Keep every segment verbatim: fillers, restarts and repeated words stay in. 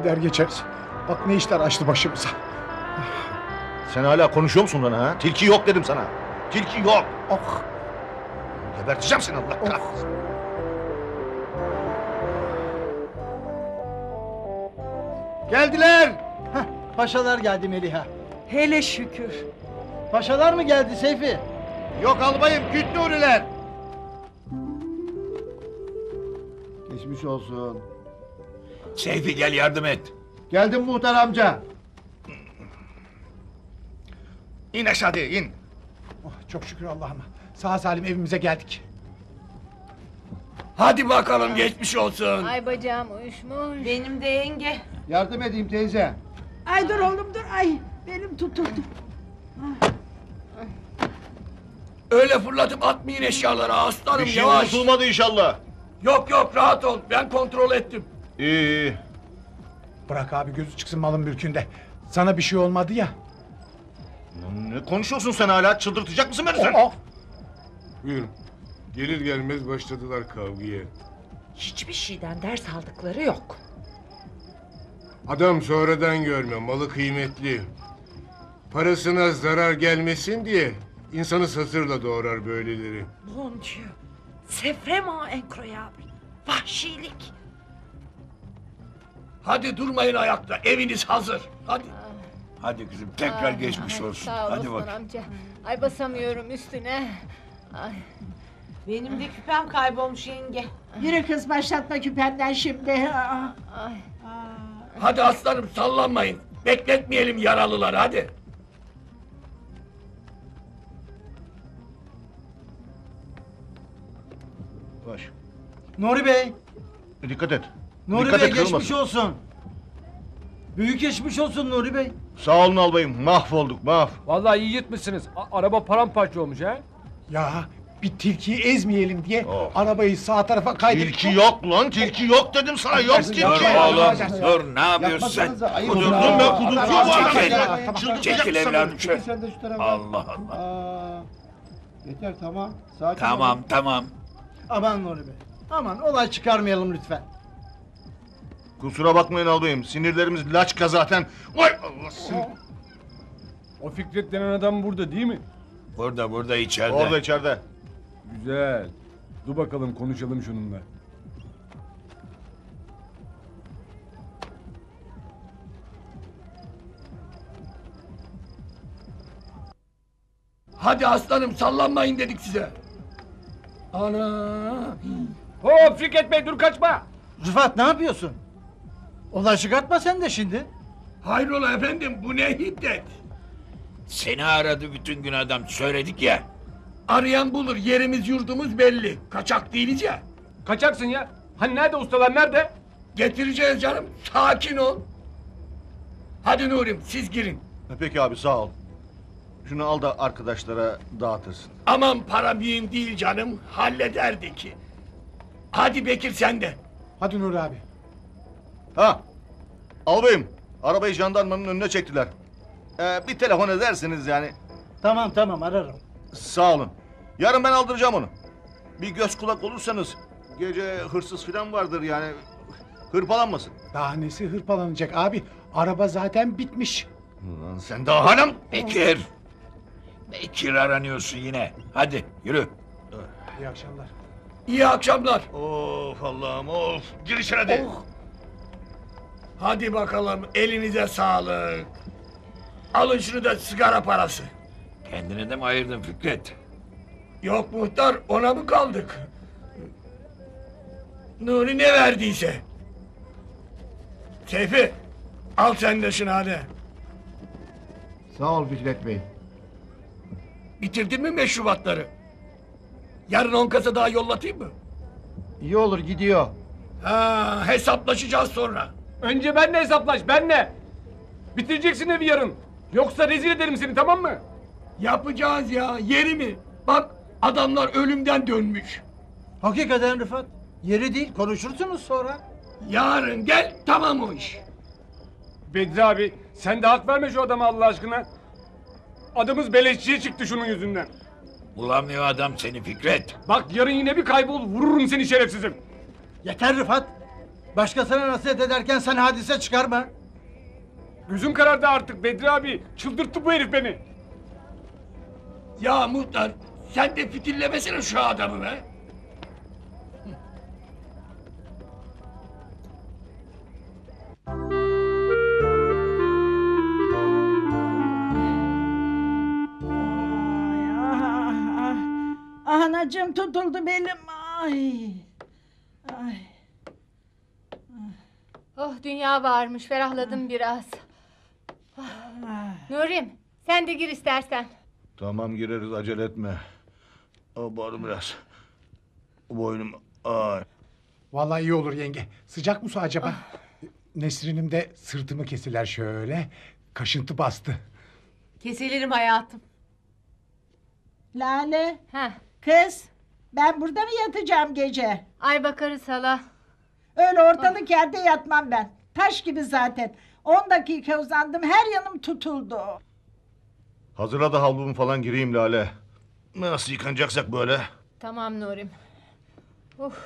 gider geçeriz. Bak ne işler açtı başımıza. Sen hala konuşuyor musun lan ha? Tilki yok dedim sana. Tilki yok. Oh. Geberteceğim seni Allah kahretsin. Geldiler. Heh, paşalar geldi Meliha. Hele şükür. Paşalar mı geldi Seyfi? Yok albayım, Güt Nuriler. Geçmiş olsun. Seyfi gel yardım et. Geldim muhtar amca. İn aşağı in. Oh, çok şükür Allah'ıma. Sağ salim evimize geldik. Hadi bakalım geçmiş olsun. Ay bacağım uyuşmuş. Benim de yenge. Yardım edeyim teyze. Ay dur oğlum dur. Ay benim tutuldu. Öyle fırlatıp atmayın eşyaları aslanım Bir şey yavaş. unutulmadı inşallah. Yok yok rahat ol ben kontrol ettim. İyi iyi. Bırak abi gözü çıksın malın mülkünde. Sana bir şey olmadı ya. Lan ne konuşuyorsun sen hala? Çıldırtacak mısın beni sen? Oh, oh. Buyurun. Gelir gelmez başladılar kavgaya. Hiçbir şeyden ders aldıkları yok. Adam sonradan görme, malı kıymetli. Parasına zarar gelmesin diye insanı satırla doğrar böyleleri. Mon Dieu. C'est vraiment incroyable. Vahşilik. Hadi durmayın ayakta eviniz hazır. Hadi. Hadi kızım tekrar Ay, geçmiş ay, olsun. Sağ ol Hadi Osman bak. amca. Ay basamıyorum üstüne. Ay. Benim de küpem kaybolmuş yenge. Yürü kız başlatma küpenden şimdi. Aa. Ay. Hadi aslanım sallanmayın. Bekletmeyelim yaralıları hadi. Baş. Nuri Bey. Dikkat et. Nuri Dikkat Bey et, geçmiş kırılmasın. olsun. Büyük geçmiş olsun Nuri Bey. Sağ olun albayım. Mahvolduk mahv. Vallahi iyi yırtmışsınız. A- araba paramparça olmuş ha. Ya bir tilkiyi ezmeyelim diye Oh. arabayı sağ tarafa kaydırdık. Tilki yok lan. Tilki yok dedim sana. Yok tilki. Dur oğlum dur ne yapıyorsun sen? Yapmasanıza, ayıp Kudurdum olur. ben, kudurtuyor bu adam Çekil. ya. Çıldırtacak Çekil mısın evladım beni? şöyle. Sen de şu tarafa. Allah Allah. Aa, yeter tamam. Sakin Tamam olun. tamam. Aman Nuri Bey. Aman olay çıkarmayalım lütfen. Kusura bakmayın albayım. Sinirlerimiz laçka zaten. Vay Allah seni. O Fikret denen adam burada değil mi? Burada burada içeride. Orada içeride. Güzel. Dur bakalım konuşalım şununla. Hadi aslanım sallanmayın dedik size. Ana. Hop Fikret Bey dur kaçma. Rıfat ne yapıyorsun? Olay çıkartma sen de şimdi. Hayrola efendim bu ne hiddet? Seni aradı bütün gün adam söyledik ya. Arayan bulur yerimiz yurdumuz belli. Kaçak değiliz ya. Kaçaksın ya. Hani nerede ustalar nerede? Getireceğiz canım sakin ol. Hadi Nurim siz girin. Peki abi sağ ol. Şunu al da arkadaşlara dağıtırsın. Aman para mühim değil canım hallederdik. Hadi Bekir sen de. Hadi Nuri abi. Ha. Albayım. Arabayı jandarmanın önüne çektiler. Ee, bir telefon edersiniz yani. Tamam tamam ararım. Sağ olun. Yarın ben aldıracağım onu. Bir göz kulak olursanız gece hırsız falan vardır yani. Hırpalanmasın. Daha nesi hırpalanacak abi? Araba zaten bitmiş. Ulan sen daha hala mı? Bekir. Bekir aranıyorsun yine. Hadi yürü. İyi akşamlar. İyi akşamlar. Of Allah'ım of. Gir içeri hadi. Hadi bakalım elinize sağlık. Alın şunu da sigara parası. Kendine de mi ayırdın Fikret? Yok muhtar ona mı kaldık? Nuri ne verdiyse. Seyfi al sen de şunu hadi. Sağ ol Fikret Bey. Bitirdin mi meşrubatları? Yarın on kasa daha yollatayım mı? İyi olur gidiyor. Ha, hesaplaşacağız sonra. Önce benle hesaplaş benle. Bitireceksin evi yarın. Yoksa rezil ederim seni tamam mı? Yapacağız ya yeri mi? Bak adamlar ölümden dönmüş. Hakikaten Rıfat. Yeri değil konuşursunuz sonra. Yarın gel tamam o iş. Bedri abi sen de hak verme şu adama Allah aşkına. Adımız beleşçiye çıktı şunun yüzünden. Bulamıyor adam seni Fikret. Bak yarın yine bir kaybol vururum seni şerefsizim. Yeter Rıfat. Başkasına nasihat ederken sen hadise çıkarma. Gözüm karardı artık Bedri abi. Çıldırttı bu herif beni. Ya muhtar sen de fitillemesene şu adamı be. Ay, ah, ah. Ah, anacığım tutuldu belim. Ay. Ay. Oh dünya varmış, ferahladım biraz. Ah. Nurim, sen de gir istersen. Tamam gireriz acele etme. Abarım biraz. Boynum ay. Vallahi iyi olur yenge. Sıcak mı su acaba? Nesrin'im de sırtımı kesiler şöyle. Kaşıntı bastı. Kesilirim hayatım. Lale, Heh. kız, ben burada mı yatacağım gece? Ay bakarız hala. Öyle ortalık yerde yatmam ben. Taş gibi zaten. On dakika uzandım, her yanım tutuldu. Hazırla da havlumu falan gireyim Lale. Nasıl yıkanacaksak böyle? Tamam Nurim. Of.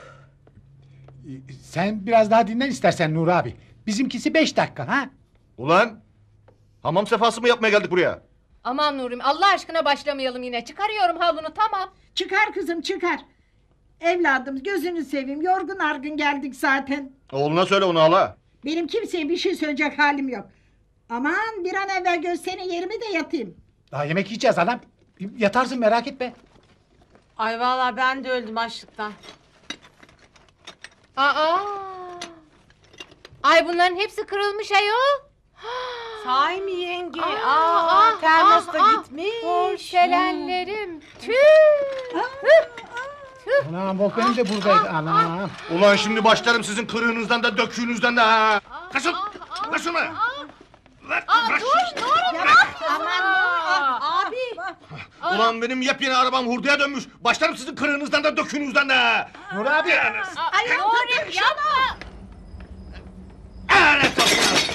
Sen biraz daha dinlen istersen Nur abi. Bizimkisi beş dakika ha? Ulan! Hamam sefası mı yapmaya geldik buraya? Aman Nurim, Allah aşkına başlamayalım yine. Çıkarıyorum havlunu, tamam. Çıkar kızım çıkar. Evladım gözünü seveyim, yorgun argın geldik zaten. Oğluna söyle onu hala. Benim kimseye bir şey söyleyecek halim yok. Aman bir an evvel gösterin yerimi de yatayım. Daha yemek yiyeceğiz anam. Yatarsın merak etme. Ay vallahi ben de öldüm açlıktan. Aa! Ay bunların hepsi kırılmış ayol. Sahi mi yenge? Aa, Aa, ah, termos da ah, ah. gitmiş. Porselenlerim. Tüh! Tüh! Anam Volkan'ım da buradaydı anam. Ulan şimdi başlarım sizin kırığınızdan da döküğünüzden de ha. Kaçın! Kaçın mı? Ver, bırak şunu. Abi. Ulan benim yepyeni arabam hurdaya dönmüş. Başlarım sizin kırığınızdan da döküğünüzden de ha. Nur abi. Ay Nurim yapma! Lanet olsun.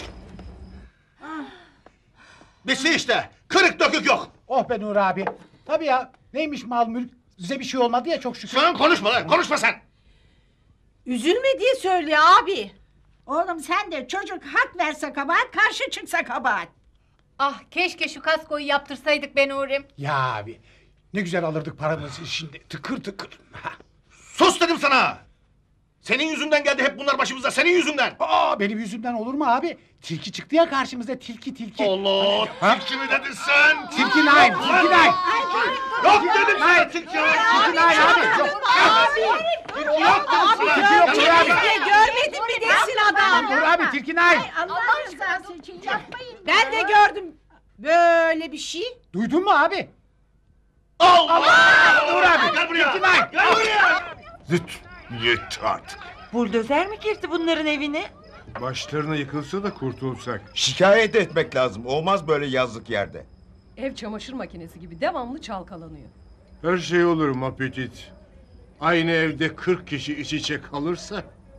Bitti işte. Kırık dökük yok. Oh be Nur abi. Tabii ya. Neymiş mal mülk? Size bir şey olmadı ya çok şükür. Sen konuşma lan. Konuşma sen. Üzülme diye söylüyor abi. Oğlum sen de çocuk hak verse kabahat, karşı çıksa kabahat. Ah keşke şu kaskoyu yaptırsaydık be Nurim. Ya abi. Ne güzel alırdık paramızı şimdi. Tıkır tıkır. Ha. Sus dedim sana. Senin yüzünden geldi hep bunlar başımıza. Senin yüzünden. Aa, benim yüzümden olur mu abi? Tilki çıktı ya karşımızda tilki tilki. Allah. Ha? Tilki mi dedin sen? Tilki nine, tilki nine. Yok dedim sana tilki yok. Tilki nine abi. Yok. Tilki yok dedim sana. Tilki yok Nur abi. Görmedin mi desin adam. Nur abi tilki nine. Allah rızası için yapmayın. Ben de gördüm böyle bir şey. Duydun mu abi? Allah. Nur abi. Gel buraya. Tilki nine. Gel buraya. Zıt. Yetti artık. Buldozer mi girdi bunların evine? Başlarına yıkılsa da kurtulsak. Şikayet etmek lazım. Olmaz böyle yazlık yerde. Ev çamaşır makinesi gibi devamlı çalkalanıyor. Her şey olur Mapetit. Aynı evde kırk kişi iç içe kalırsa.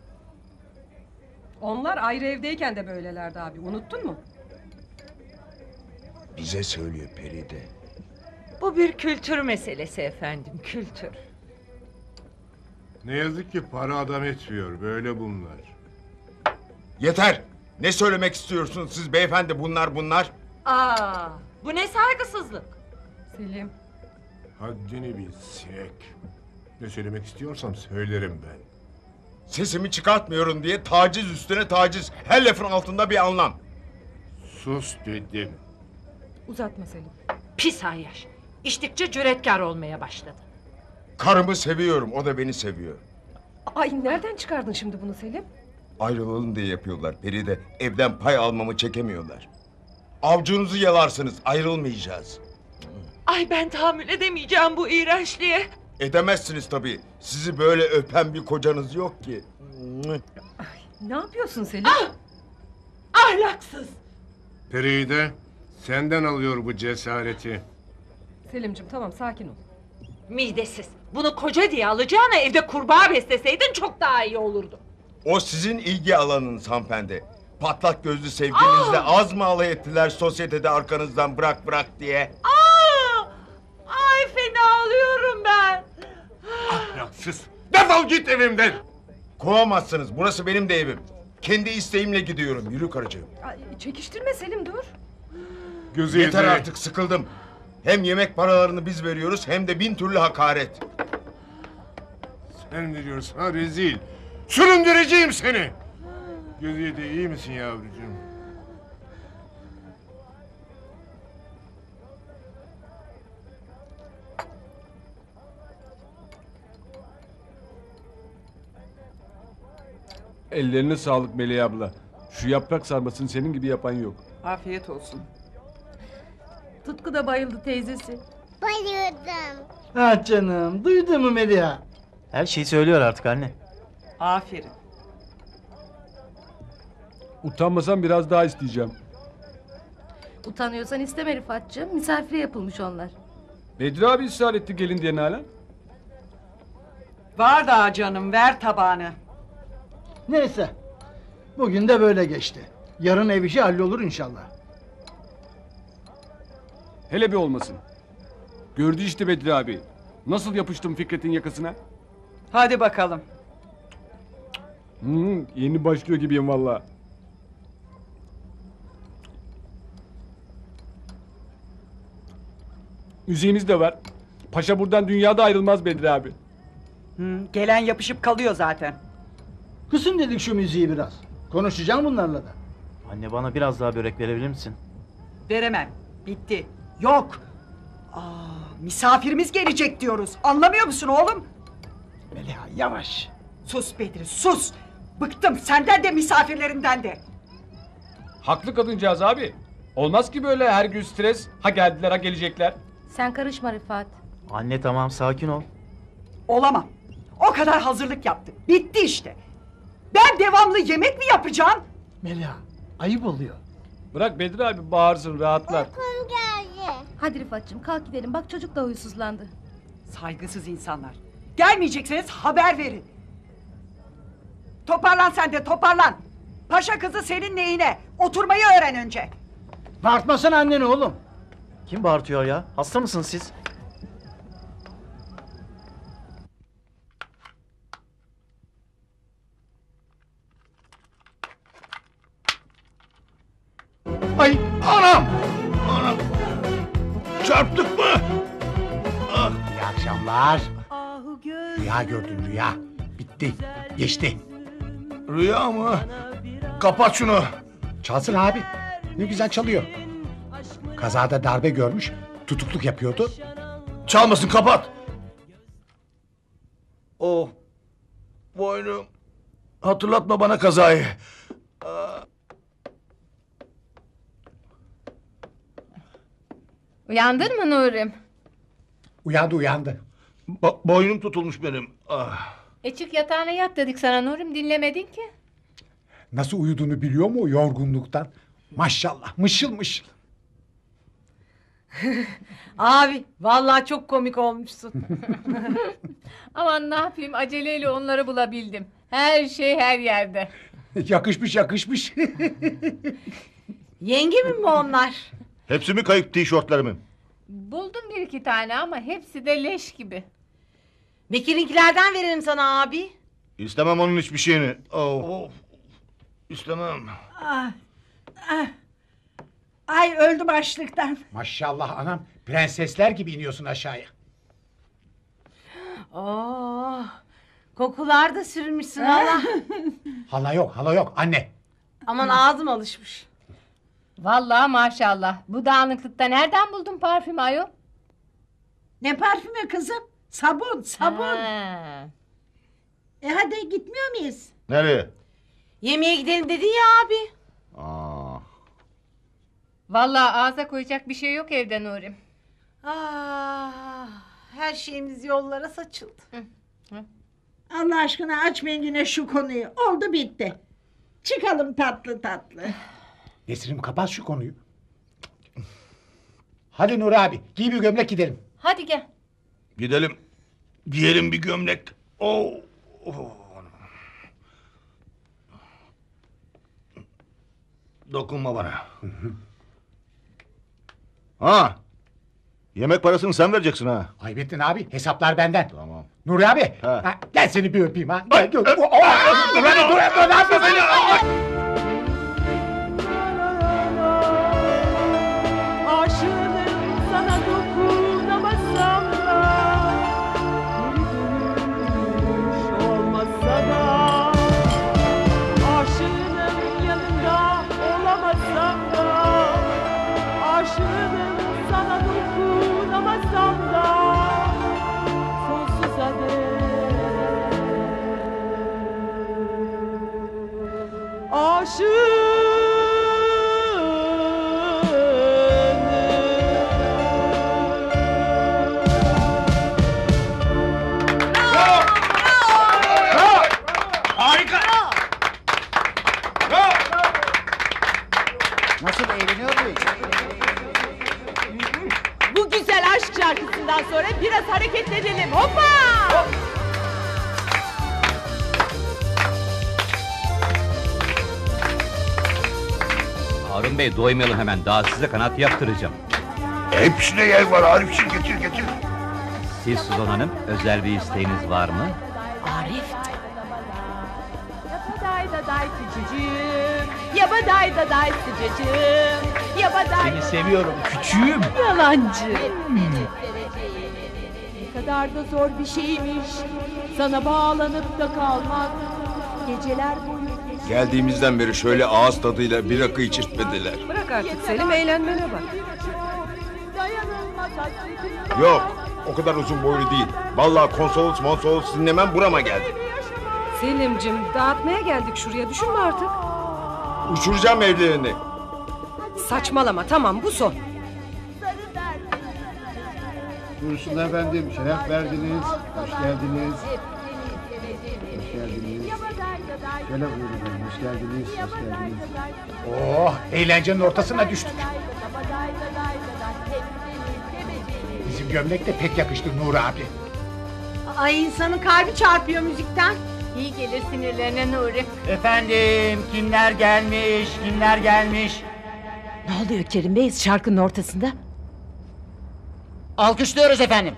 Onlar ayrı evdeyken de böylelerdi abi, unuttun mu? Bize söylüyor Peride. Bu bir kültür meselesi efendim, kültür. Ne yazık ki para adam etmiyor. Böyle bunlar. Yeter! Ne söylemek istiyorsunuz siz beyefendi bunlar bunlar? Aa, bu ne saygısızlık. Selim, Haddini bil sinek. Ne söylemek istiyorsam söylerim ben. Sesimi çıkartmıyorum diye taciz üstüne taciz. Her lafın altında bir anlam. Sus dedim. uzatma Selim. Pis ayyaş. İçtikçe cüretkar olmaya başladı. Karımı seviyorum, o da beni seviyor. Ay nereden çıkardın şimdi bunu Selim? Ayrılalım diye yapıyorlar Peride. Evden pay almamı çekemiyorlar. Avcunuzu yalarsınız, ayrılmayacağız. Ay ben tahammül edemeyeceğim bu iğrençliğe. Edemezsiniz tabii. Sizi böyle öpen bir kocanız yok ki. Ne yapıyorsun Selim? Ah! Ahlaksız. Peride, senden alıyor bu cesareti. Selimcim tamam sakin ol. Midesiz. Bunu koca diye alacağına evde kurbağa besleseydin çok daha iyi olurdu. O sizin ilgi alanınız hanımefendi. Patlak gözlü sevgilinizle az mı alay ettiler sosyetede arkanızdan bırak bırak diye? Aa! Ay fena alıyorum ben. Ahlaksız! Defol git evimden! Kovamazsınız. Burası benim de evim. Kendi isteğimle gidiyorum. Yürü karıcığım. Ay, çekiştirme Selim dur. Gözü Yeter yedi. artık, sıkıldım. Hem yemek paralarını biz veriyoruz hem de bin türlü hakaret. Sen ne diyorsun ha rezil? Süründüreceğim seni. Gözü yedi, iyi misin yavrucuğum? Ellerine sağlık Melih abla. Şu yaprak sarmasını senin gibi yapan yok. Afiyet olsun. Tutku da bayıldı teyzesi. Bayıldım. Ha canım, duydun mu Melia? Her şeyi söylüyor artık anne. Aferin. Utanmasam biraz daha isteyeceğim. Utanıyorsan isteme Rıfat'cığım. Misafire yapılmış onlar. Bedri abi ısrar etti gelin diye Nalan. Var daha canım, ver tabağını. Neyse. Bugün de böyle geçti. Yarın ev işi hallolur inşallah. Hele bir olmasın. Gördü işte Bedri abi. Nasıl yapıştım Fikret'in yakasına? Hadi bakalım. Hmm, yeni başlıyor gibiyim valla. Müziğimiz de var. Paşa buradan dünyada ayrılmaz Bedri abi. Hı, gelen yapışıp kalıyor zaten. Kısın dedik şu müziği biraz. Konuşacağım bunlarla da. Anne bana biraz daha börek verebilir misin? Veremem. Bitti. Yok. Aa, misafirimiz gelecek diyoruz. Anlamıyor musun oğlum? Meliha yavaş. Sus Bedri, sus. Bıktım senden de misafirlerinden de. Haklı kadıncağız abi. Olmaz ki böyle her gün stres. Ha geldiler ha gelecekler. Sen karışma Rıfat. Anne tamam sakin ol. Olamam. O kadar hazırlık yaptık. Bitti işte. Ben devamlı yemek mi yapacağım? Meliha ayıp oluyor. Bırak Bedri abi bağırsın rahatlar. Hadi Rıfat'cığım kalk gidelim. Bak çocuk da huysuzlandı. Saygısız insanlar. Gelmeyecekseniz haber verin. Toparlan sen de toparlan. Paşa kızı senin neyine? Oturmayı öğren önce. Bağırtmasana anneni oğlum. Kim bağırtıyor ya? Hasta mısınız siz? Ay anam! Anam! Çarptık mı? Ah! İyi akşamlar. Rüya gördüm rüya. Bitti. Geçti. Rüya mı? Kapat şunu. Çalsın abi. Ne güzel çalıyor. Kazada darbe görmüş. Tutukluk yapıyordu. Çalmasın, kapat. Oh. Boynum. Hatırlatma bana kazayı. Uyandın mı Nurim? Uyandı uyandı. Ba- boynum tutulmuş benim. Ah. E çık yatağına yat dedik sana Nurim. Dinlemedin ki. Nasıl uyuduğunu biliyor mu o yorgunluktan? Maşallah mışıl mışıl. Abi vallahi çok komik olmuşsun. Aman ne yapayım aceleyle onları bulabildim. Her şey her yerde. Yakışmış yakışmış. Yenge mi mi onlar? Hepsi mi kayıp tişörtlerimin? Buldum bir iki tane ama hepsi de leş gibi. Bekir'inkilerden verelim sana abi. İstemem onun hiçbir şeyini. Oh. İstemem. Ah, ah. Ay öldüm açlıktan. Maşallah anam. Prensesler gibi iniyorsun aşağıya. Oo, kokular da sürmüşsün Allah. Hala yok hala yok anne. Aman ağzım alışmış. Vallahi maşallah. Bu dağınıklıkta nereden buldun parfüm ayol? Ne parfümü kızım? Sabun, sabun. Ha. E hadi gitmiyor muyuz? Nereye? Yemeğe gidelim dedin ya abi. Aa. Vallahi ağza koyacak bir şey yok evde Nurim. Ah, her şeyimiz yollara saçıldı. Allah aşkına açmayın yine şu konuyu. Oldu bitti. Çıkalım tatlı tatlı. Nesrin kapat şu konuyu. Hadi Nur abi giy bir gömlek gidelim. Hadi gel. Gidelim. Giyelim bir gömlek. Oh. Oh. Dokunma bana. Ha. Yemek parasını sen vereceksin ha. Ayıp ettin abi. Hesaplar benden. Tamam. Nuri abi. Ha. Ha, gel seni bir öpeyim ha. Gel, gel. Oh, oh, dur abi, dur abi, ne yapıyorsun? Aşığım sana dokunamasam da, dönüş olmasa da, aşığım yanında olamasam da, aşığım sana dokunamasam da, sonsuza dek aşığım. Harika. Nasıl eğleniyor muyuz? Bu güzel aşk şarkısından sonra biraz hareketlenelim. Hoppa! Harun Bey doymayalım hemen. Daha size kanat yaptıracağım. Hepsine yer var Arif'ciğim, getir getir. Siz Suzan Hanım özel bir isteğiniz var mı? Arif. Yabaday daday küçücüğüm, yabaday daday sıcacığım, yabaday... Seni seviyorum küçüğüm. Yalancı. Ne kadar da zor bir şeymiş sana bağlanıp da kalmak. Geceler boyu... Geldiğimizden beri şöyle ağız tadıyla bir rakı içirtmediler. Bırak artık Selim, eğlenmene bak. Yok, o kadar uzun boylu değil. Vallahi konsolos monsolos dinlemem burama geldi. Selim'cim, dağıtmaya geldik şuraya, düşünme artık. Uçuracağım evlerini. Saçmalama, tamam bu son. Buyursun efendim, şeref verdiniz. Hoş geldiniz. Hoş geldiniz. Şöyle buyurun efendim, hoş geldiniz, hoş geldiniz. Oh, eğlencenin ortasına düştük. Bizim gömlek de pek yakıştı Nuri abi. Ay insanın kalbi çarpıyor müzikten. İyi gelir sinirlerine Nuri. Efendim kimler gelmiş, kimler gelmiş? Ne oluyor Kerim Bey şarkının ortasında? Alkışlıyoruz efendim.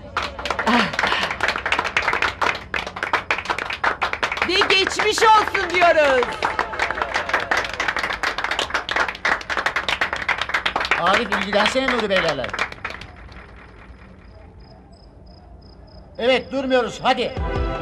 Ve geçmiş olsun diyoruz. Arif ilgilensene Nuri Beylerle. Evet durmuyoruz hadi.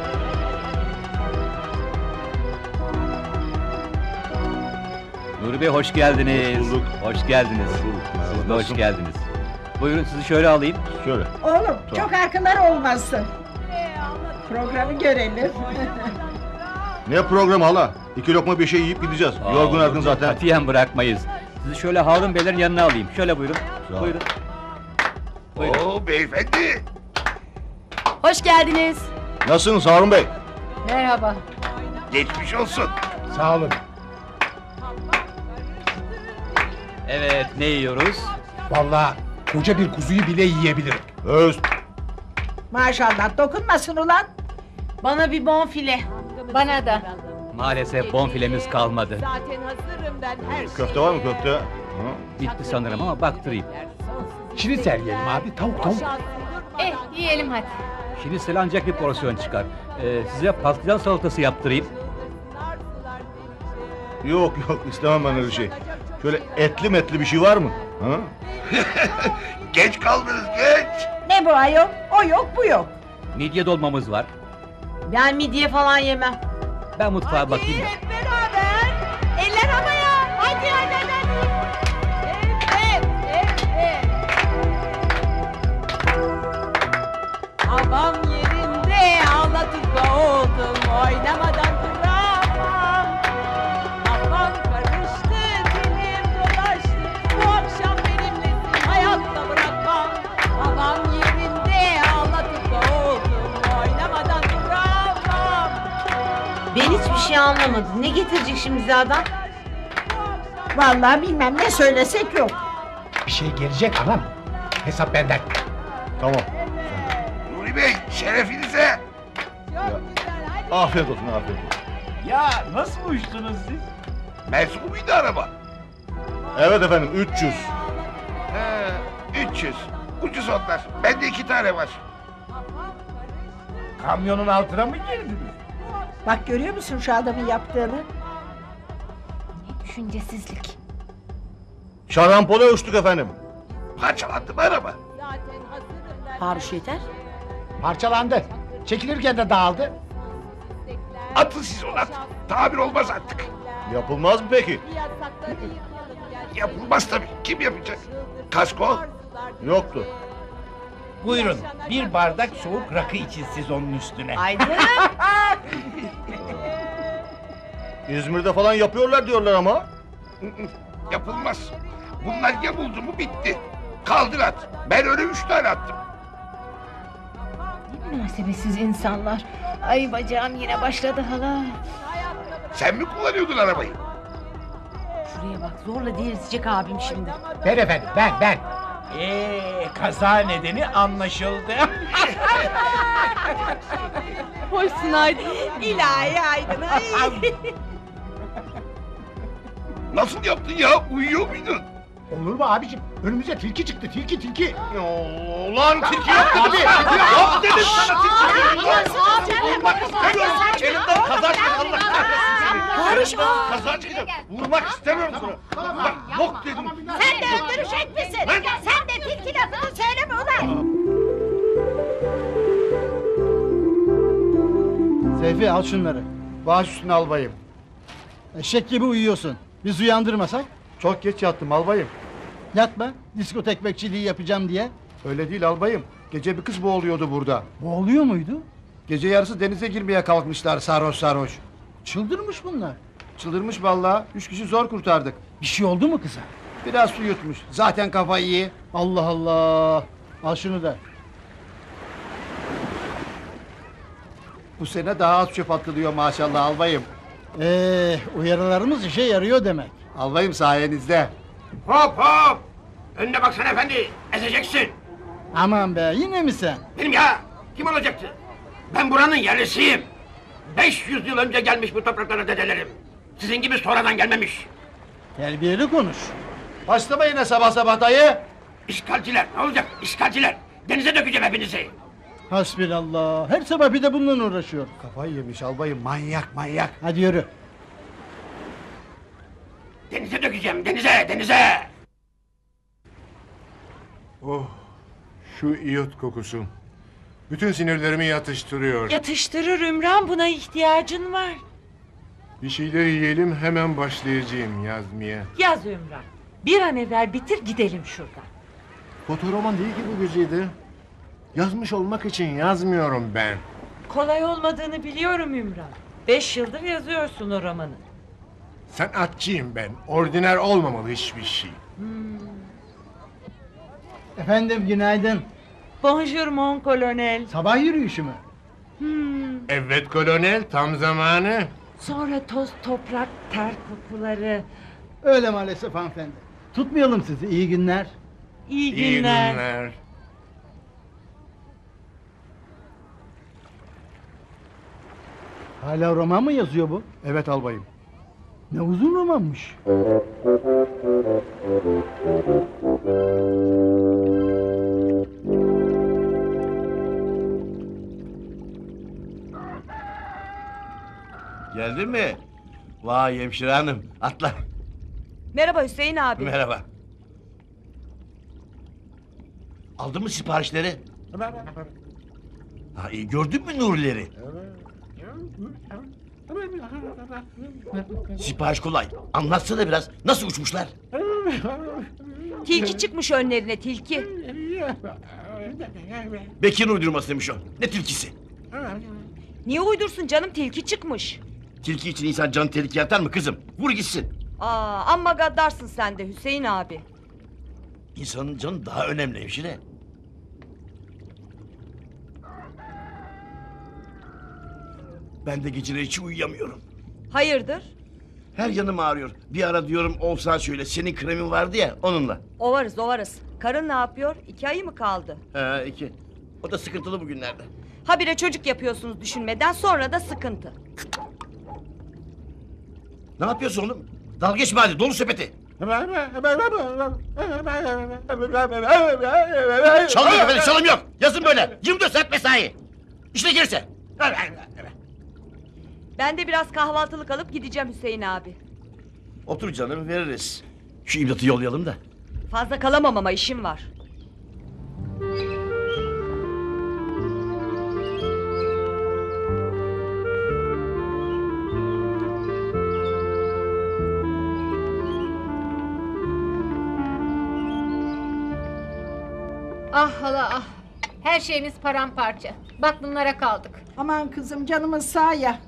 Nuri Bey hoş geldiniz. Hoş bulduk. Hoş geldiniz. Hoş bulduk. Merhaba, Siz de hoş nasılsın? geldiniz. Buyurun sizi şöyle alayım. Şöyle. Oğlum çok arkalar olmasın. Programı görelim. Ne programı hala? İki lokma bir şey yiyip gideceğiz. Aa, Yorgun argın zaten. Katiyen bırakmayız. Sizi şöyle Harun Beylerin yanına alayım. Şöyle buyurun. Sağ ol. Buyurun. Buyurun. Oo beyefendi. Hoş geldiniz. Nasılsınız Harun Bey? Merhaba. Geçmiş olsun. Sağ olun. Evet ne yiyoruz? Vallahi koca bir kuzuyu bile yiyebilirim. Öz. Maşallah dokunmasın ulan. Bana bir bonfile. Bana da. Maalesef bonfilemiz kalmadı. Zaten hazırım ben her şey. Köfte var mı köfte? Ha? Bitti sanırım ama baktırayım. Şinitzel yiyelim abi, tavuk tavuk. Eh yiyelim hadi. Şimdi size ancak bir porsiyon çıkar. Ee, size patlıcan salatası yaptırayım. Yok yok istemem ben öyle şey. Şöyle etli metli bir şey var mı? Ha? Geç kaldınız geç. Ne bu ayol? O yok bu yok. Midye dolmamız var. Ben midye falan yemem. Ben mutfağa bakayım. Hep beraber. Eller havaya. Hadi hadi hadi. Evet evet evet. Havam yerinde ağlatıp oldum. Oynamadan duramam. Kafam karıştı, dilim dolaştı. Bu akşam benimlesin, hayatta bırakmam. Havam yerinde ağlatıp oldum. Oynamadan duramam. Ben hiçbir şey anlamadım. Ne getirecek şimdi bize adam? Vallahi bilmem ne söylesek yok. Bir şey gelecek anam. Hesap benden. Tamam. Nuri Bey şerefinize. Ya, afiyet olsun afiyet olsun. Ya nasıl uçtunuz siz? Mensubu muydu araba? Evet efendim üç yüz. He, üç yüz. Ucuz onlar. Bende iki tane var. Kamyonun altına mı girdiniz? Bak görüyor musun şu adamın yaptığını? Ne düşüncesizlik. Şarampole uçtuk efendim. Parçalandı mı araba? Haruş yeter. Parçalandı. Çekilirken de dağıldı. Atın siz onu at. Tamir olmaz artık. Yapılmaz mı peki? Yapılmaz tabii. Kim yapacak? Kasko? Yoktu. Buyurun bir bardak soğuk rakı için siz onun üstüne. Aydın. İzmir'de falan yapıyorlar diyorlar ama. Yapılmaz. Bunlar yamuldu mu bitti. Kaldır at. Ben öyle üç tane attım. Ne münasebesiz insanlar. Ay bacağım yine başladı hala. Sen mi kullanıyordun arabayı? Şuraya bak zorla delirtecek abim şimdi. Ben efendim ben ben. Eee kaza nedeni anlaşıldı. Hoşsun Aydın. İlahi Aydın. Ay. Nasıl yaptın ya? Uyuyor muydun? Olur mu abicim? Önümüze tilki çıktı tilki tilki. Ulan tilki yaptı Abi, bizi. Yap dedim sana tilki. Vurmak istemiyorum. Elimden kaza çıkacak. Allah kahretsin seni. Elimden kaza çıkacak. Vurmak istemiyorum sana. Vurmak yok dedim. Sen de öldürecek misin? Sen de tilki lafını söyleme ulan. Seyfi al şunları. Baş üstüne albayım. Eşek gibi uyuyorsun. Biz uyandırmasak? Çok geç yattım albayım. Yatma. Diskotek bekçiliği yapacağım diye. Öyle değil albayım. Gece bir kız boğuluyordu burada. Boğuluyor muydu? Gece yarısı denize girmeye kalkmışlar sarhoş sarhoş. Çıldırmış bunlar. Çıldırmış vallahi. Üç kişi zor kurtardık. Bir şey oldu mu kıza? Biraz su yutmuş. Zaten kafayı iyi. Allah Allah. Al şunu da. Bu sene daha az çöp atılıyor maşallah albayım. Ee, uyarılarımız işe yarıyor demek. Albayım sayenizde. Hop hop! Önüne baksana efendi, ezeceksin. Aman be yine mi sen? Benim ya, kim olacaktı? Ben buranın yerlisiyim. beş yüz yıl önce gelmiş bu topraklara dedelerim. Sizin gibi sonradan gelmemiş. Terbiyeli konuş. Başlama yine sabah sabah dayı. İşgalciler, ne olacak? İşgalciler. Denize dökeceğim hepinizi. Hasbinallah. Her sabah bir de bununla uğraşıyor. Kafayı yemiş albayım manyak manyak. Hadi yürü. Denize dökeceğim, denize, denize! Oh, şu iyot kokusu. Bütün sinirlerimi yatıştırıyor. Yatıştırır Ümran, buna ihtiyacın var. Bir şeyler yiyelim, hemen başlayacağım yazmaya. Yaz Ümran. Bir an evvel bitir gidelim şuradan. Fotoroman değil ki bu güzide. Yazmış olmak için yazmıyorum ben. Kolay olmadığını biliyorum Ümran. Beş yıldır yazıyorsun o romanı. Sanatçıyım ben. Ordiner olmamalı hiçbir şey. Efendim günaydın. Bonjour mon colonel. Sabah yürüyüşü mü? Hmm. Evet kolonel, tam zamanı. Sonra toz toprak ter kokuları. Öyle maalesef hanımefendi. Tutmayalım sizi. İyi günler. İyi günler. İyi günler. Hala roman mı yazıyor bu? Evet albayım. Ne uzun romanmış. Geldin mi? Vay hemşire hanım, atla. Merhaba Hüseyin abi. Merhaba. Aldın mı siparişleri? Ha, iyi gördün mü Nurileri? Sipariş kolay. Anlatsana biraz. Nasıl uçmuşlar? Tilki çıkmış önlerine tilki. Bekir'in uydurması demiş o. Ne tilkisi? Niye uydursun canım, tilki çıkmış. Tilki için insan canı tehlikeye atar mı kızım? Vur gitsin. Aa, amma gaddarsın sen de Hüseyin abi. İnsanın canı daha önemli hemşire. Ben de geceleri hiç uyuyamıyorum. Hayırdır? Her yanım ağrıyor. Bir ara diyorum olsan şöyle, senin kremin vardı ya onunla. Ovarız ovarız. Karın ne yapıyor? İki ayı mı kaldı? He iki. O da sıkıntılı bugünlerde. Habire çocuk yapıyorsunuz düşünmeden, sonra da sıkıntı. Ne yapıyorsun oğlum? Dalga geçme hadi, dolu sepeti. Çalım yok efendim, çalım yok. Yazın böyle. yirmi dört saat mesai. İşte girse. Ben de biraz kahvaltılık alıp gideceğim Hüseyin abi. Otur canım, veririz. Şu imdatı yollayalım da. Fazla kalamam ama işim var. Ah hala ah. Her şeyimiz paramparça. Bak bunlara kaldık. Aman kızım canımız sağ ya.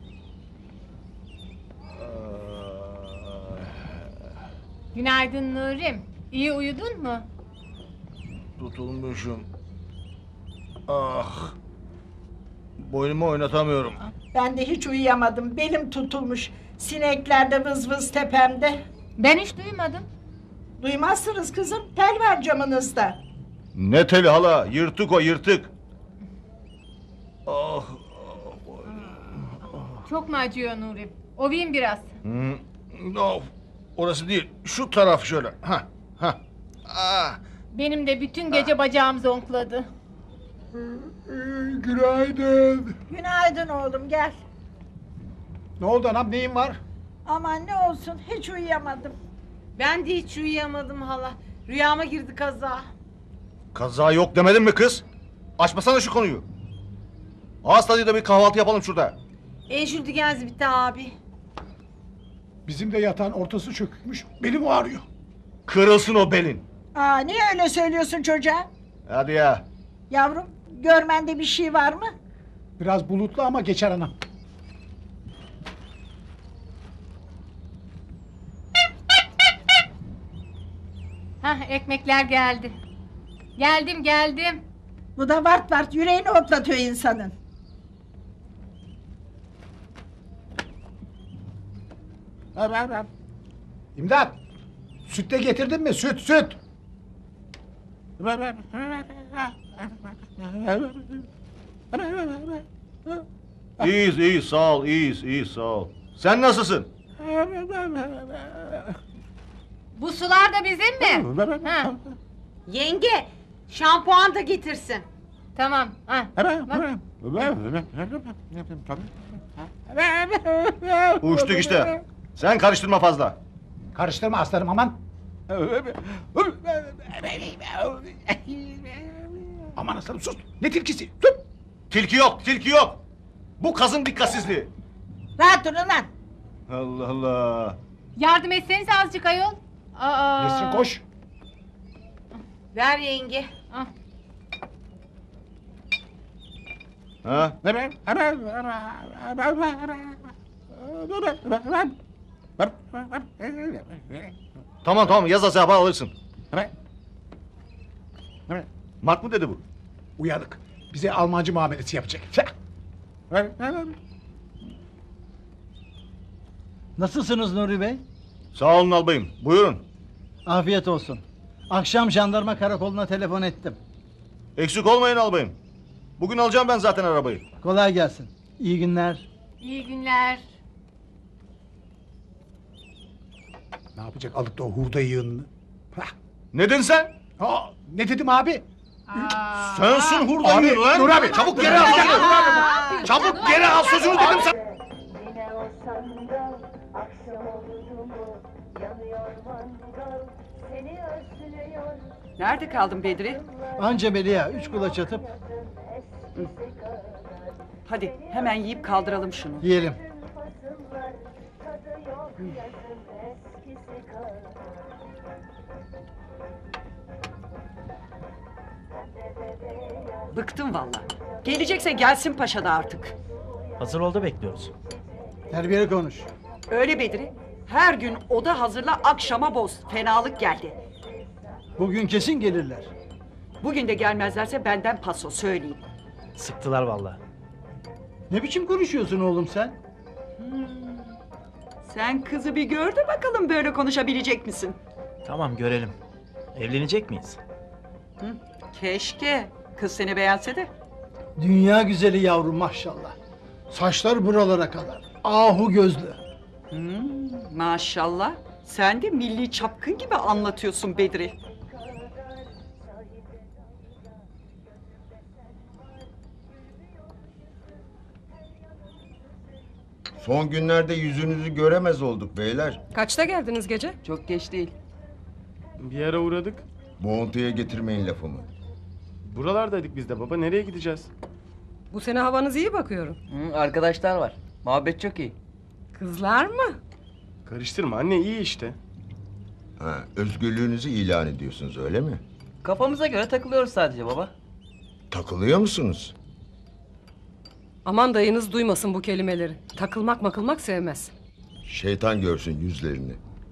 Günaydın Nurim. İyi uyudun mu? Tutulmuşum. Ah. Boynumu oynatamıyorum. Ben de hiç uyuyamadım. Belim tutulmuş. Sinekler de vız vız tepemde. Ben hiç duymadım. Duymazsınız kızım. Tel var camınızda. Ne teli hala? Yırtık o, yırtık. Ah. Çok mu acıyor Nurim? Ovayım biraz. Hmm. Of. Orası değil. Şu taraf şöyle. Ha. Ha. Ah. Benim de bütün gece bacağım zonkladı. Günaydın. Günaydın oğlum gel. Ne oldu anam, neyin var? Aman ne olsun hiç uyuyamadım. Ben de hiç uyuyamadım hala. Rüyama girdi kaza. Kaza yok demedin mi kız? Açmasana şu konuyu. Ağız tadıyla bir kahvaltı yapalım şurada. Entschuldigen bitti abi. Bizim de yatağın ortası çökmüş. Belim ağrıyor. Kırılsın o belin. Aa niye öyle söylüyorsun çocuğa? Hadi ya. Yavrum görmende bir şey var mı? Biraz bulutlu ama geçer anam. Hah, ekmekler geldi. Geldim geldim. Bu da vart vart yüreğini hoplatıyor insanın. İmdat! Süt de getirdin mi? Süt, süt! İyiyiz, iyiyiz, sağ ol, iyiyiz, iyiyiz, sağ ol. Sen nasılsın? Bu sular da bizim mi? Ha. Yenge, şampuan da getirsin. Tamam. Ha. Bak. Uçtuk işte. Sen karıştırma fazla. Karıştırma aslanım aman. Aman aslanım sus. Ne tilkisi? Sus. Tilki yok, tilki yok. Bu kazın dikkatsizliği. Rahat durun lan. Allah Allah. Yardım etseniz azıcık ayol. Aa. Nesrin koş. Ver yenge. Ah. Ha? Tamam tamam yaz hesabı alırsın. Mat mı dedi bu? Uyanık. Bize Almancı muamelesi yapacak. Nasılsınız Nuri Bey? Sağ olun albayım. Buyurun. Afiyet olsun. Akşam jandarma karakoluna telefon ettim. Eksik olmayın albayım. Bugün alacağım ben zaten arabayı. Kolay gelsin. İyi günler. İyi günler. Ne yapacak alıp da o hurda yığınını? Ne dedin sen? Aa, ne dedim abi? Aa. Sensin hurda Abi, yığın lan. Nur abi, Çabuk geri al sözünü. Çabuk geri al sözünü dedim sana. Nerede kaldın Bedri? Anca Beliya üç kulaç atıp Hadi hemen yiyip kaldıralım şunu. yiyelim. Bıktım valla. Gelecekse gelsin paşa da artık. Hazır oldu bekliyoruz. Terbiyeli konuş. Öyle Bedri. Her gün oda hazırla akşama boz. Fenalık geldi. Bugün kesin gelirler. Bugün de gelmezlerse benden paso söyleyeyim. Sıktılar vallahi. Ne biçim konuşuyorsun oğlum sen? Hmm. Sen kızı bir gör de bakalım böyle konuşabilecek misin? Tamam görelim. Evlenecek miyiz? Hı? Keşke. Kız seni beğense de. Dünya güzeli yavrum maşallah. Saçlar buralara kadar. Ahu gözlü. Hmm, maşallah. Sen de milli çapkın gibi anlatıyorsun Bedri. Son günlerde yüzünüzü göremez olduk beyler. Kaçta geldiniz gece? Çok geç değil. Bir ara uğradık. Boğuntuya getirmeyin lafımı. Buralardaydık biz de baba. Nereye gideceğiz? Bu sene havanız iyi bakıyorum. Hı, arkadaşlar var. Muhabbet çok iyi. Kızlar mı? Karıştırma anne, iyi işte. Ha, özgürlüğünüzü ilan ediyorsunuz öyle mi? Kafamıza göre takılıyoruz sadece baba. Takılıyor musunuz? Aman dayınız duymasın bu kelimeleri. Takılmak makılmak sevmez. Şeytan görsün yüzlerini.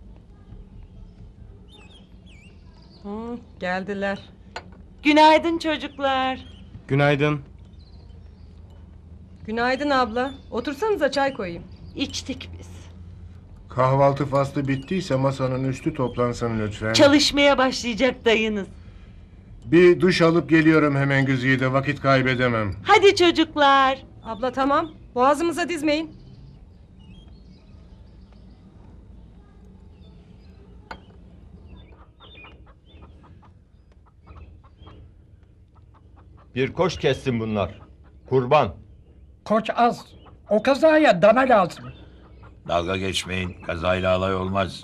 Hı, geldiler. Günaydın çocuklar. Günaydın. Günaydın abla. Otursanıza çay koyayım. İçtik biz. Kahvaltı faslı bittiyse masanın üstü toplansın lütfen. Çalışmaya başlayacak dayınız. Bir duş alıp geliyorum hemen Güzide, vakit kaybedemem. Hadi çocuklar. Abla tamam. Boğazımıza dizmeyin. Bir koç kessin bunlar. Kurban. Koç az. O kazaya dana lazım. Dalga geçmeyin. Kazayla alay olmaz.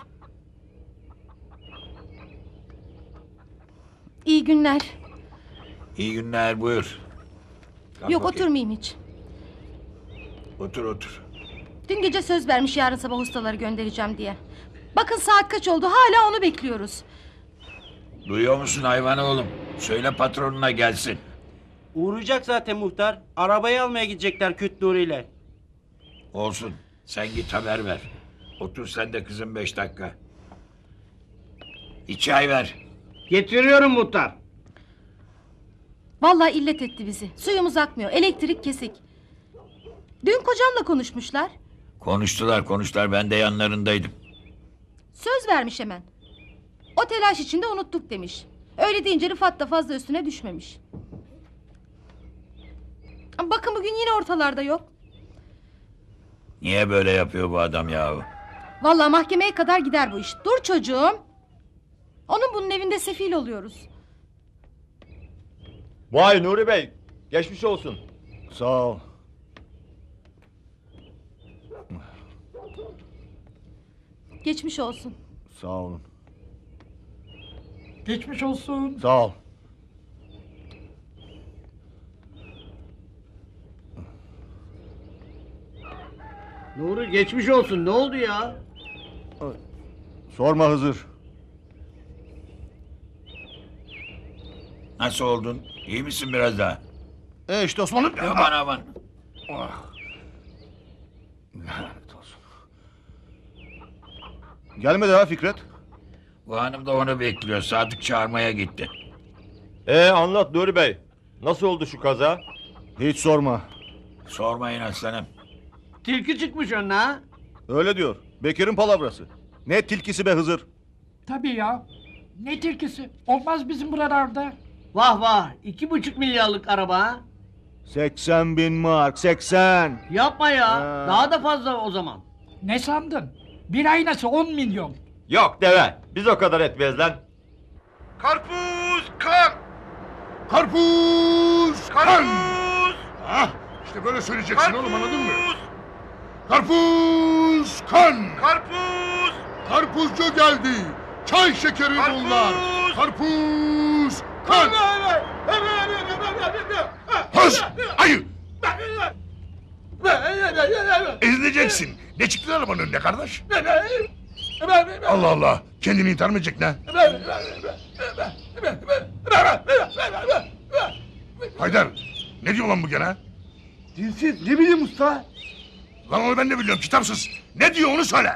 İyi günler. İyi günler, buyur. Kalk Yok bakayım. oturmayayım hiç. Otur otur. Dün gece söz vermiş yarın sabah ustaları göndereceğim diye. Bakın saat kaç oldu hala onu bekliyoruz. Duyuyor musun hayvan oğlum? Söyle patronuna gelsin. Uğrayacak zaten muhtar. Arabayı almaya gidecekler Küt Nuri ile. Olsun. Sen git haber ver. Otur sen de kızım beş dakika. Bir çay ver. Getiriyorum muhtar. Vallahi illet etti bizi. Suyumuz akmıyor. Elektrik kesik. Dün kocamla konuşmuşlar. Konuştular konuştular. Ben de yanlarındaydım. Söz vermiş hemen. O telaş içinde unuttuk demiş. Öyle deyince Rıfat da fazla üstüne düşmemiş. Ama bakın bugün yine ortalarda yok. Niye böyle yapıyor bu adam yahu? Vallahi mahkemeye kadar gider bu iş. Dur çocuğum. Onun bunun evinde sefil oluyoruz. Vay Nuri Bey. Geçmiş olsun. Sağ ol. Geçmiş olsun. Sağ olun. Geçmiş olsun. Sağ ol. Nuri geçmiş olsun. Ne oldu ya? Sorma Hızır. Nasıl oldun? İyi misin biraz daha? E işte Osman'ım. Aman aman. Oh. Lanet olsun. Gelmedi ha Fikret. Bu hanım da onu bekliyor. Sadık çağırmaya gitti. Ee anlat Nuri Bey. Nasıl oldu şu kaza? Hiç sorma. Sormayın aslanım. Tilki çıkmış önüne ha? Öyle diyor. Bekir'in palavrası. Ne tilkisi be Hızır. Tabii ya. Ne tilkisi? Olmaz bizim buralarda. Vah vah. iki buçuk milyarlık araba ha? seksen bin mark, seksen. Yapma ya. Ha. Daha da fazla o zaman. Ne sandın? Bir aynası on milyon. Yok deve. Biz o kadar etmeyiz lan. Karpuz kan! Karpuz kan! Karpuz! Ah, işte böyle söyleyeceksin oğlum, anladın mı? Karpuz kan! Karpuz! Karpuzcu geldi. Çay şekeri bunlar. Karpuz kan! Hız! Ayı! Ezileceksin. Ne çıktı arabanın önüne kardeş? Allah Allah. Kendini intihar mı edecek ne? Haydar. Ne diyor lan bu gene? Dilsiz ne bileyim usta? Lan onu ben ne biliyorum kitapsız. Ne diyor onu söyle.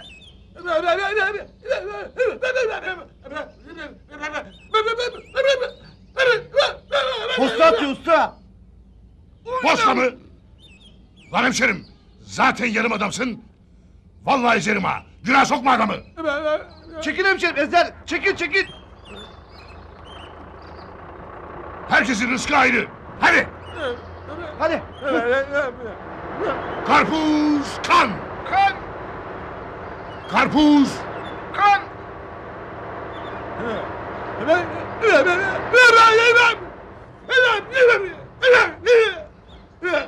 Posta atıyor usta. Posta mı? Lan hemşerim. Zaten yarım adamsın. Vallahi ezerim ha. Günah sokma adamı. Çekil hemşerim Ezer. Çekil çekil. Herkesin rızkı ayrı. Hadi. Hadi. Karpuz kan. Kan. Karpuz Kan. Yemem! Yemem! Yemem! Yemem! Yemem!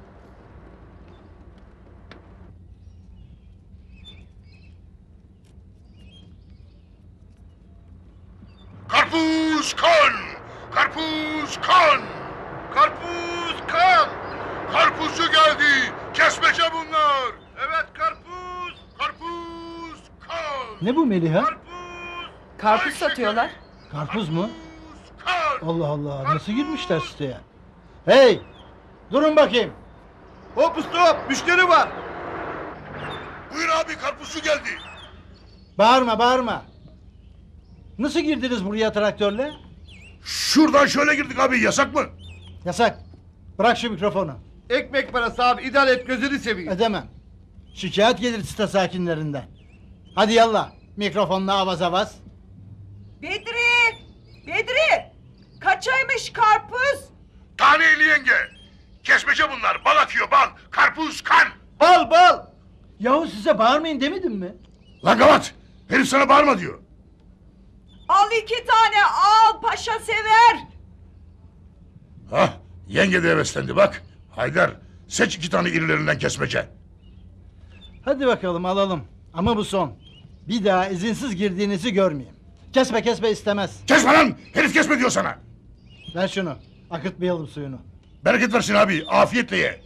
Karpuz kan! Karpuz kan! Karpuz kan! Karpuzcu geldi! Kesmece bunlar! Evet karpuz! Karpuz kan! Ne bu Meliha? Karpuz satıyorlar. Karpuz mu? Allah Allah, nasıl girmişler siteye? Hey! Durun bakayım. Hop usta, müşteri var. Buyur abi, karpuzcu geldi. Bağırma, bağırma. Nasıl girdiniz buraya traktörle? Şuradan şöyle girdik abi, yasak mı? Yasak. Bırak şu mikrofonu. Ekmek parası abi, idare et, gözünü seveyim. Edemem. Şikayet gelir site sakinlerinden. Hadi yallah, mikrofonla avaz avaz. Bedri! Bedri! Kaçaymış karpuz? Taneli yenge. Kesmece bunlar, bal atıyor bal. Karpuz kan. Bal bal! Yahu size bağırmayın demedim mi? Lan gavat, herif sana bağırma diyor. Al iki tane al, paşa sever. Hah, yenge de heveslendi bak. Haydar, seç iki tane irilerinden kesmece. Hadi bakalım alalım. Ama bu son. Bir daha izinsiz girdiğinizi görmeyeyim. Kesme kesme istemez. Kesme lan, herif kesme diyor sana. Ver şunu, akıtmayalım suyunu. Bereket versin abi, afiyetle ye.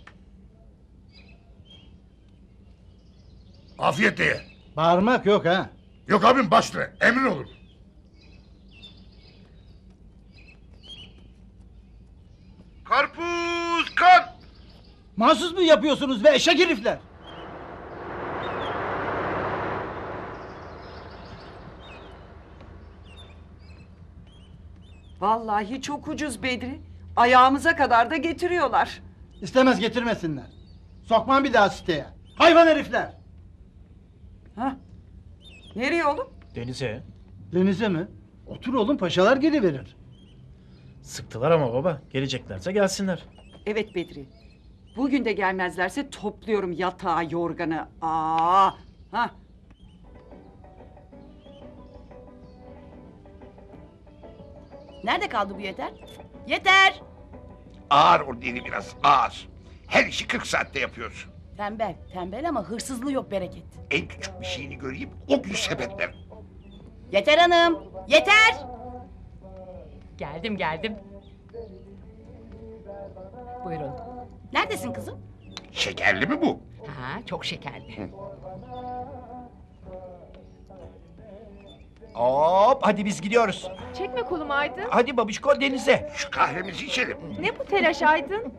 Afiyetle ye. Bağırmak yok ha. Yok abim, başla, emrin olur. Karpuz kan! Mahsus mu yapıyorsunuz be eşek herifler? Vallahi çok ucuz Bedri. Ayağımıza kadar da getiriyorlar. İstemez getirmesinler. Sokmam bir daha siteye. Hayvan herifler! Ha? Nereye oğlum? Denize. Denize mi? Otur oğlum, paşalar geri verir. Sıktılar ama baba. Geleceklerse gelsinler. Evet Bedri. Bugün de gelmezlerse topluyorum yatağı, yorganı. Aa! Ha? Nerede kaldı bu yeter? Yeter! Ağır o deli biraz, ağır. Her işi kırk saatte yapıyorsun. Tembel, tembel ama hırsızlığı yok bereket. En küçük bir şeyini göreyim, o gün sepetlerim. Yeter hanım, yeter! Geldim geldim. Buyurun. Neredesin kızım? Şekerli mi bu? Ha, çok şekerli. Hop, hadi biz gidiyoruz. Çekme kolumu Aydın. Hadi babişko denize. Şu kahvemizi içelim. Ne bu telaş Aydın?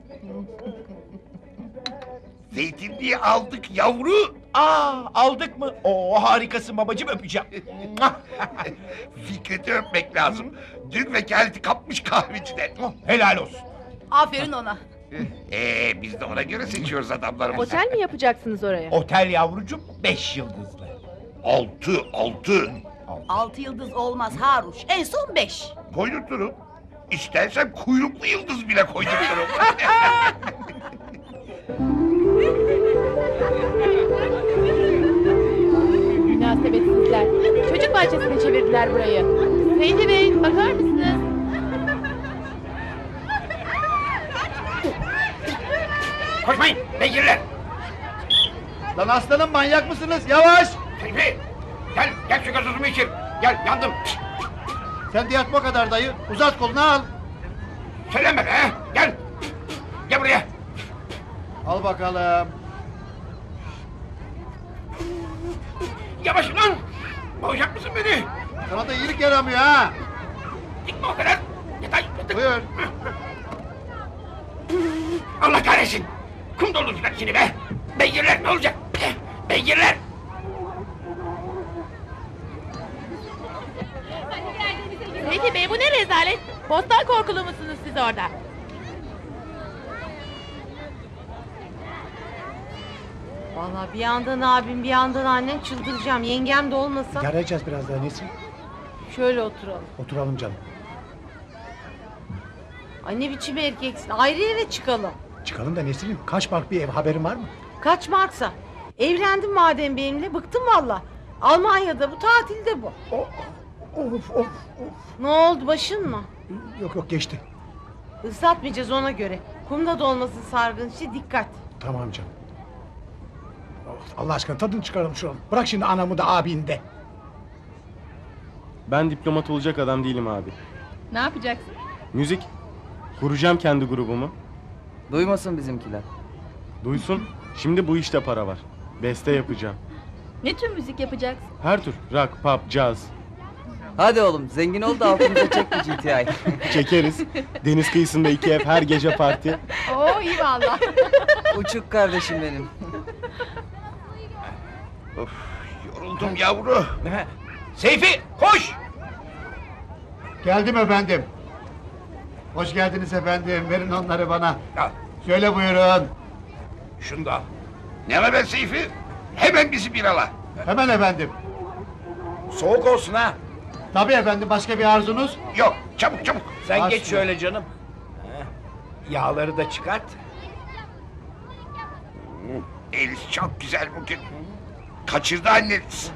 Zeytinliği aldık yavru. Aa, aldık mı? Oo, harikasın babacığım, öpeceğim. Fikret'i öpmek lazım. Dün vekaleti kapmış kahveciden. Helal olsun. Aferin ona. Ee, biz de ona göre seçiyoruz adamlarımızı. Otel mi yapacaksınız oraya? Otel yavrucuğum, beş yıldızlı. Altı, altı. Altı yıldız olmaz Haruş. En son beş. Koydurturum. İstersen kuyruklu yıldız bile koydurturum. Münasebetsizler. Çocuk bahçesine çevirdiler burayı. Seydi Bey, bakar mısınız? Koşmayın beygirler. Lan aslanım, manyak mısınız? Yavaş! Seyfi gel gel şu gazozumu içir. Gel yandım. Sen de yatma kadar dayı. Uzat kolunu al. Söylenme be. Gel. Gel buraya. Al bakalım. Yavaş lan. Boğacak mısın beni? Sana da iyilik yaramıyor ha. Gitme o kadar. Yeter. yeter. Buyur. Allah kahretsin. Kum doldurdular seni be. Beygirler ne olacak? Beygirler. Seydi Bey, bu ne rezalet? Bostan korkulu musunuz siz orada? Vallahi bir yandan abim bir yandan annem, çıldıracağım. Yengem de olmasa. İdare edeceğiz biraz daha Nesrin. Şöyle oturalım. Oturalım canım. Ay ne biçim erkeksin. Ayrı eve çıkalım. Çıkalım da Nesrin, kaç mark bir ev haberin var mı? Kaç marksa. Evlendim madem benimle. Bıktım valla. Almanya'da bu, tatilde bu. Of of of. Ne oldu, başın mı? Yok yok geçti. Islatmayacağız ona göre. Kumda da olmasın sargın işi, dikkat. Tamam canım. Oh, Allah aşkına tadını çıkaralım şunu. Bırak şimdi anamı da abini de. Ben diplomat olacak adam değilim abi. Ne yapacaksın? Müzik. Kuracağım kendi grubumu. Duymasın bizimkiler. Duysun. Şimdi bu işte para var. Beste yapacağım. Ne tür müzik yapacaksın? Her tür. Rock, pop, caz. Hadi oğlum zengin ol da altımıza çek bir G T I. Çekeriz. Deniz kıyısında iki ev, her gece parti. Oo iyi valla. Uçuk kardeşim benim. Of, yoruldum yavru. Seyfi koş! Geldim efendim. Hoş geldiniz efendim. Verin onları bana. Şöyle buyurun. Şunu da al. Ne var be Seyfi? Hemen bizi bir ala. Hemen efendim. Soğuk olsun ha. Tabii efendim. Başka bir arzunuz? Yok, çabuk çabuk. Sen Aslında. geç şöyle canım. Heh. Yağları da çıkart. Elis çok güzel bugün. Kaçırdı anneniz.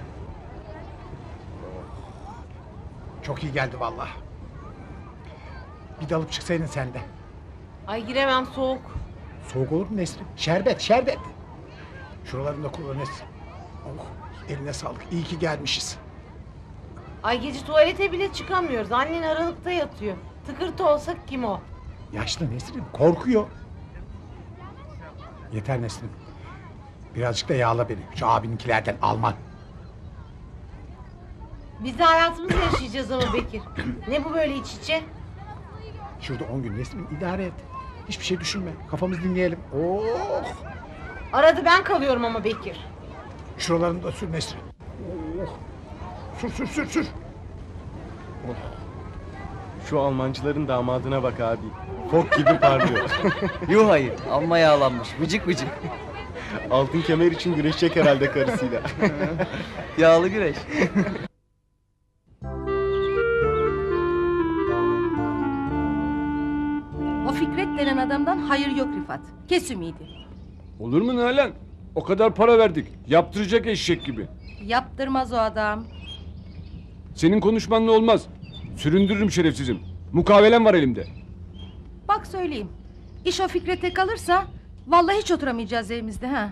Çok iyi geldi vallahi. Bir de alıp çıksaydın sen de. Ay giremem, soğuk. Soğuk olur mu Nesrin? Şerbet, şerbet. Şuralarını da kullan Nesrin. Oh, eline sağlık. İyi ki gelmişiz. Ay gece tuvalete bile çıkamıyoruz. Annen aralıkta yatıyor. Tıkırtı olsak kim o? Yaşlı Nesrin, korkuyor. Yeter Nesrin. Birazcık da yağla beni. Şu abininkilerden Alman. Biz de hayatımızı yaşayacağız ama Bekir. Ne bu böyle iç içe? Şurada on gün Nesrin idare et. Hiçbir şey düşünme. Kafamızı dinleyelim. Oh! Arada ben kalıyorum ama Bekir. Şuralarını da sür Nesrin. Oh! Sür sür sür sür. Oh. Şu Almancıların damadına bak abi. Fok gibi parlıyor. Yuh hayır. Amma yağlanmış. Vıcık vıcık. Altın kemer için güreşecek herhalde karısıyla. Yağlı güreş. O Fikret denen adamdan hayır yok Rifat. Kes ümidi. Olur mu Nalan? O kadar para verdik. Yaptıracak eşek gibi. Yaptırmaz o adam. Senin konuşmanla olmaz. Süründürürüm şerefsizim. Mukavelem var elimde. Bak söyleyeyim. İş o Fikret'e kalırsa vallahi hiç oturamayacağız evimizde ha.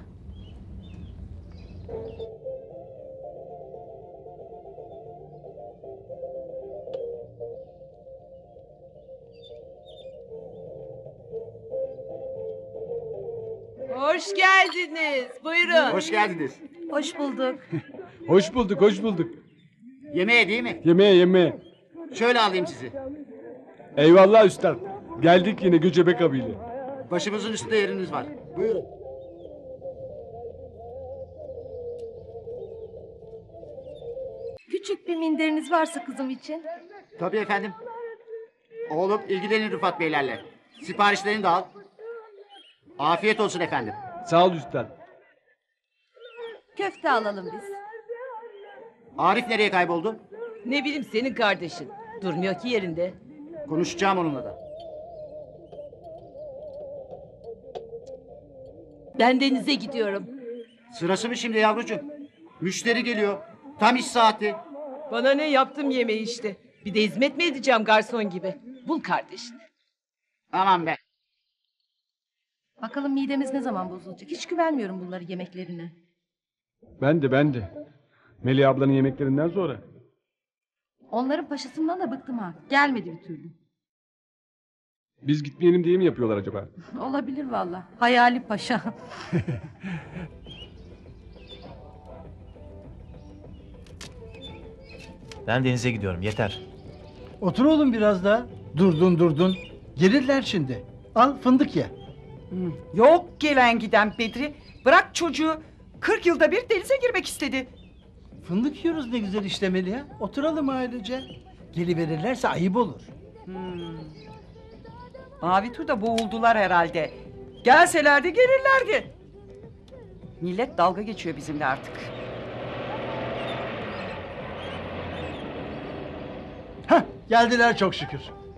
Hoş geldiniz. Buyurun. Hoş geldiniz. Hoş bulduk. Hoş bulduk, hoş bulduk. Yemeğe değil mi? Yemeğe, yemeğe. Şöyle alayım sizi. Eyvallah üstad. Geldik yine Göcebek abiyle. Başımızın üstünde yeriniz var. Buyurun. Küçük bir minderiniz varsa kızım için. Tabii efendim. Oğlum ilgilenin Rıfat Beylerle. Siparişlerini de al. Afiyet olsun efendim. Sağ ol üstad. Köfte alalım biz. Arif nereye kayboldu? Ne bileyim senin kardeşin. Durmuyor ki yerinde. Konuşacağım onunla da. Ben denize gidiyorum. Sırası mı şimdi yavrucuğum? Müşteri geliyor. Tam iş saati. Bana ne, yaptım yemeği işte. Bir de hizmet mi edeceğim garson gibi? Bul kardeşini. Aman be. Bakalım midemiz ne zaman bozulacak. Hiç güvenmiyorum bunları yemeklerine. Ben de, ben de. Melih ablanın yemeklerinden sonra. Onların paşasından da bıktım ha. Gelmedi bir türlü. Biz gitmeyelim diye mi yapıyorlar acaba? Olabilir valla. Hayali paşa. Ben denize gidiyorum yeter. Otur oğlum biraz daha. Durdun durdun. Gelirler şimdi. Al fındık ye. Yok gelen giden Bedri. Bırak çocuğu. Kırk yılda bir denize girmek istedi. Fındık yiyoruz ne güzel işlemeli ya. Oturalım ailece. Geliverirlerse ayıp olur. Hmm. Mavi turda boğuldular herhalde. Gelselerdi gelirlerdi. Millet dalga geçiyor bizimle artık. Hah geldiler çok şükür.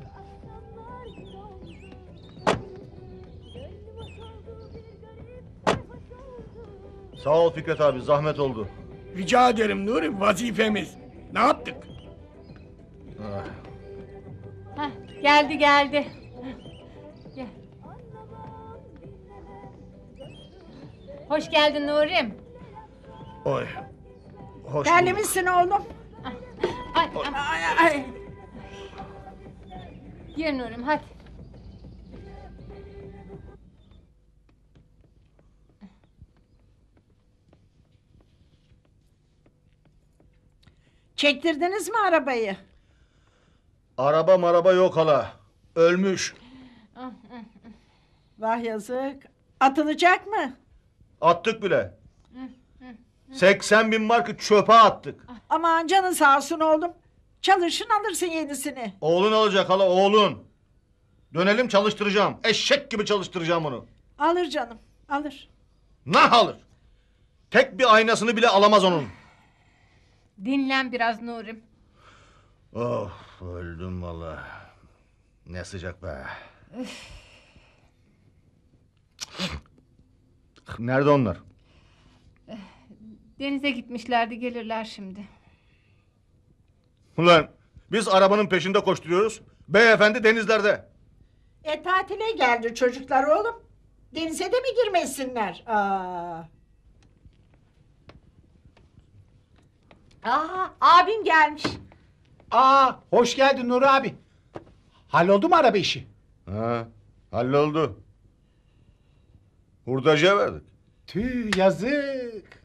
Sağ ol Fikret abi, zahmet oldu. Rica ederim Nuri, vazifemiz. Ne yaptık? Heh, Geldi geldi. Gel. Hoş geldin Nurim. Oy. Hoş Terli bulduk. misin oğlum? Ay, ay, ay. Gir Nurim hadi. Çektirdiniz mi arabayı? Araba maraba yok hala. Ölmüş. Vah yazık. Atılacak mı? Attık bile. seksen bin markı çöpe attık. Aman canın sağ olsun oğlum. Çalışın alırsın yenisini. Oğlun alacak hala oğlun. Dönelim çalıştıracağım. Eşek gibi çalıştıracağım onu. Alır canım, alır. Ne alır? Tek bir aynasını bile alamaz onun. Dinlen biraz Nurim. Of öldüm vallahi. Ne sıcak be. Nerede onlar? Denize gitmişlerdi, gelirler şimdi. Ulan biz arabanın peşinde koşturuyoruz. Beyefendi denizlerde. E tatile geldi çocuklar oğlum. Denize de mi girmesinler? Aa. Aa, abim gelmiş. Aa, hoş geldin Nuri abi. Halloldu mu araba işi? Ha, halloldu. Hurdacıya verdik. Tüh yazık.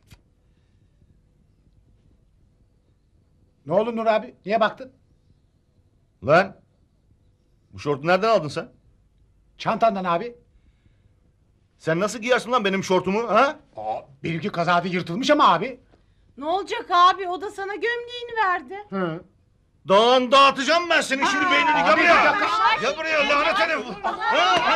Ne oldu Nuri abi? Niye baktın? Lan bu şortu nereden aldın sen? Çantandan abi. Sen nasıl giyersin lan benim şortumu ha? Aa, benimki kazada yırtılmış ama abi. Ne olacak abi? O da sana gömleğini verdi. Hı. Dağın dağıtacağım ben senin şimdi beynini. Gel abi, buraya. bir dakika. Gel buraya lanet herif. Ha,